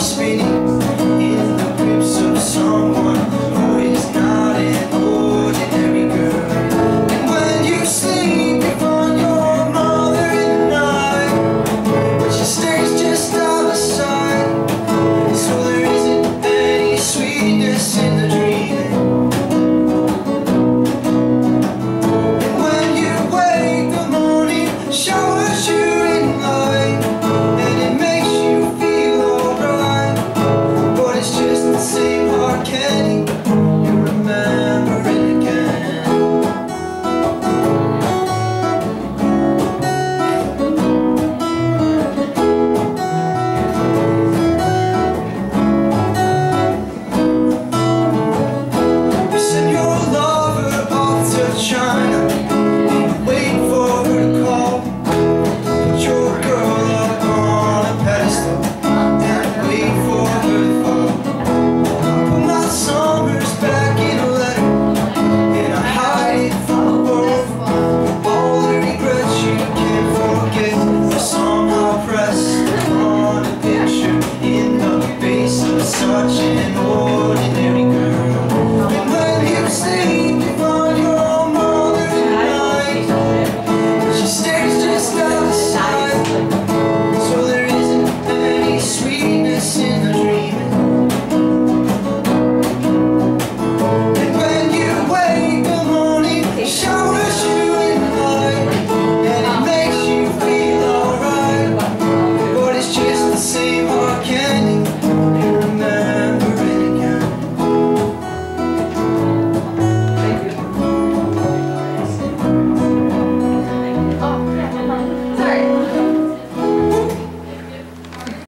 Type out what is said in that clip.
spinning in the grips of someone who is not an ordinary girl. And when you sleep, you find your mother in the night, but she stays just out of sight. So there isn't any sweetness in the dreaming. And when you wake, the morning showers you in light, and it makes you feel alright. But it's just the same hard candy, you remember it again. You send your lover off to China and wait for her to call. Put your girl up on a pedestal and wait for her to fall. Put my summers back in a letter and I hide it from the world. All the regrets you can't forget are somehow pressed on a picture in the face of such an ordinary